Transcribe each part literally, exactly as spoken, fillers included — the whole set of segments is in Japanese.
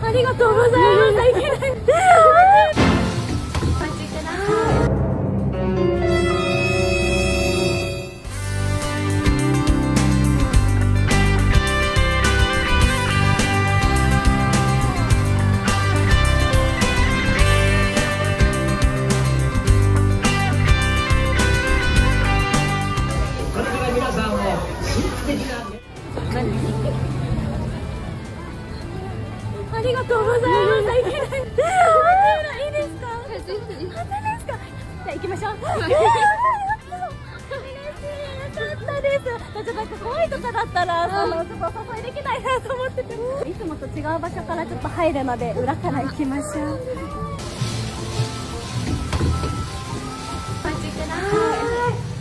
ありがとうございます。いけない。お待ちください。ありがとうございます。いけない。いいですか？本当ですか？じゃあ行きましょう。嬉しい。よかったです。ちょっとなんか怖いとかだったら、そのちょっとお誘いできないなと思ってて、いつもと違う場所からちょっと入るので裏から行きましょう。お待ちください。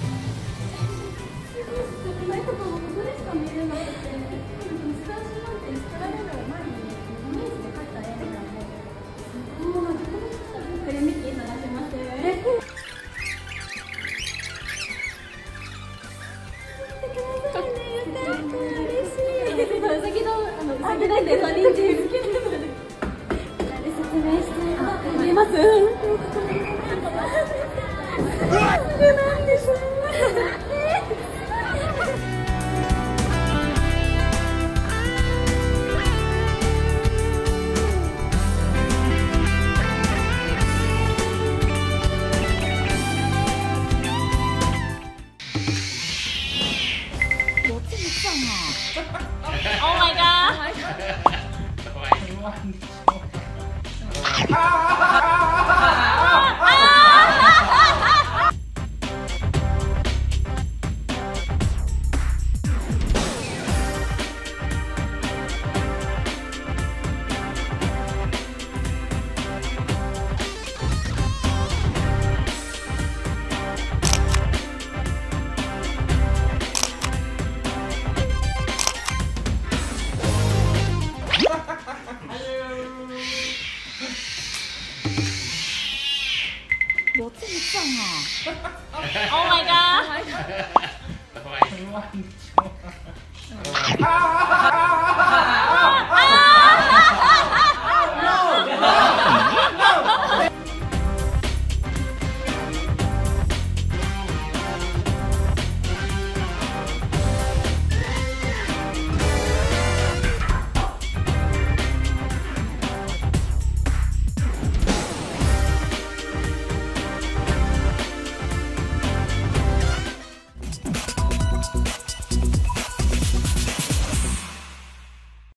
なんでそれ人生好きなので説明してあります。少ない